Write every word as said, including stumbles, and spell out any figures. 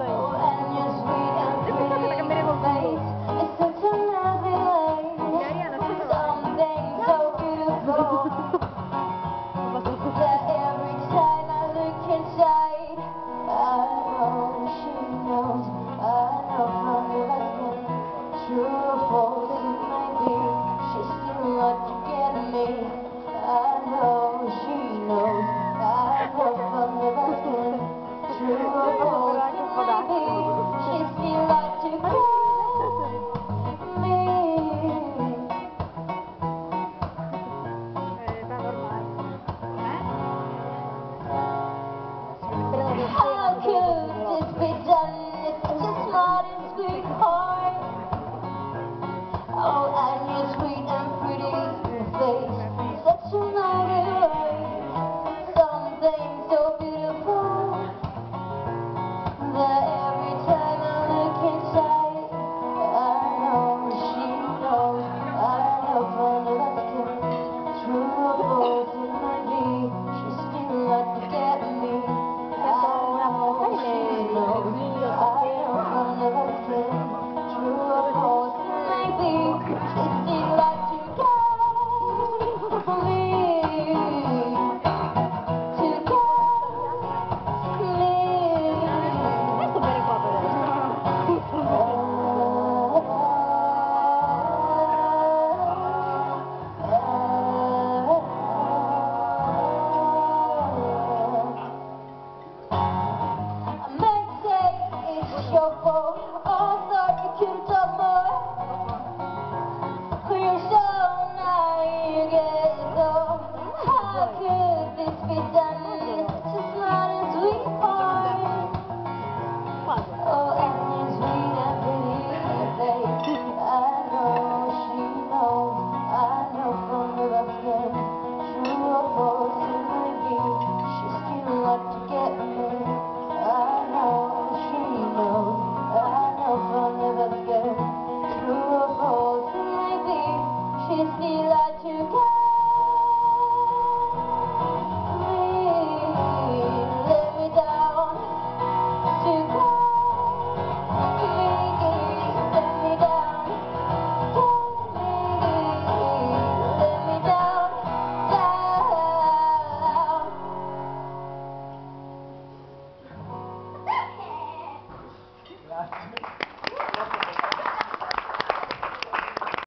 to iść. How could this be done? It's such a smart and sweet heart. Oh, and you're sweet and pretty face. Such a mighty light. Something so beautiful that every time I look inside, I know she knows. I know from the skin. True or false it might be. She still like to get me. Grazie.